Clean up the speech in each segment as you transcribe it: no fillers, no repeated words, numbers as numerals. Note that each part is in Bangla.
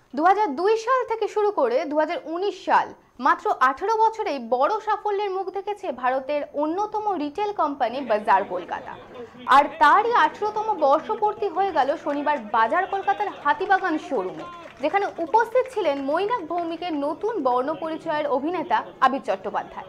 2002 সাল থেকে শুরু করে 2019 সাল মাত্র 18 বছরেই বড় সাফল্যের মুখ দেখেছে ভারতের অন্যতম রিটেল কোম্পানি বাজার কলকাতা। আর তারই 18তম বর্ষপূর্তি হয়ে গেল শনিবার বাজার কলকাতার হাতিবাগান শোরুমে, যেখানে উপস্থিত ছিলেন মৈনাক ভৌমিকের নতুন বর্ণ পরিচয়ের অভিনেতা আবির Chattopadhyay.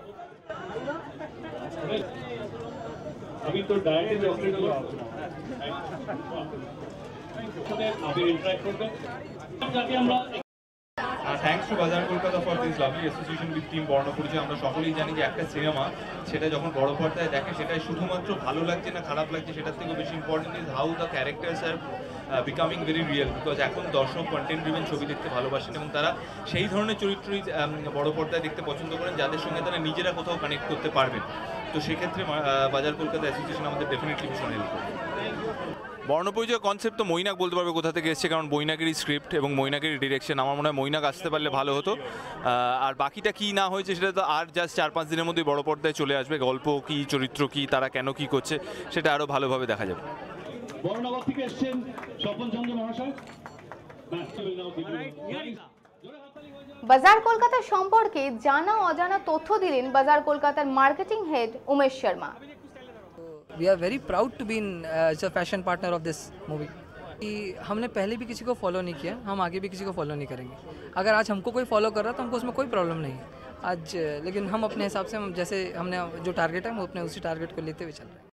Thanks to Bazaar Kolkata for this lovely association with team Barna Parichay. আমরা সকলেই জানি যে একটা সিনেমা সেটা যখন বড় পর্দায় দেখে সেটাই শুধুমাত্র ভালো লাগছে না খারাপ লাগছে সেটার থেকেও বেশি important is how the characters are becoming very real, because এখন দর্শক কন্টেন্ট ড্রিভেন ছবি দেখতে ভালোবাসেন এবং তারা সেই ধরনের চরিত্রই বড় পর্দায় দেখতে পছন্দ করেন যাদের সঙ্গে তারা নিজেরা কোথাও কানেক্ট করতে পারবেন। তো সেক্ষেত্রে বাজার কলকাতা অ্যাসোসিয়েশন আমাদের ডেফিনেটলি ভীষণ হেল্প করে। বর্ণপরিচয় কনসেপ্ট তো মৈনাক বলতে পারবে কোথা থেকে এসছে, কারণ মৈনাকেরই স্ক্রিপ্ট এবং মৈনাকেরই ডিরেকশন। আমার মনে হয় মৈনাক আসতে পারলে ভালো হতো। আর বাকিটা কি না হয়েছে সেটা তো আর জাস্ট 4-5 দিনের মধ্যেই বড় পর্দায় চলে আসবে। গল্প কি, চরিত্র কি, তারা কেন কি করছে সেটা আরও ভালোভাবে দেখা যাবে। বর্ণনগর থেকে এসেছেন স্বপন চন্দ্র মহাশয়। বাজার কলকাতা সম্পর্কে জানা অজানা তথ্য দিলেন বাজার কলকাতার marketing head Umesh Sharma. We are very proud to be as a fashion partner of this movie. हमने पहले भी किसी को फॉलो नहीं किया, हम आगे भी किसी को फॉलो नहीं करेंगे। अगर आज हमको कोई फॉलो कर रहा है तो हमको उसमें कोई प्रॉब्लम नहीं है आज, लेकिन हम अपने हिसाब से जैसे हमने जो टारगेट है हम अपने उसी टारगेट को लेते हुए चल रहे हैं।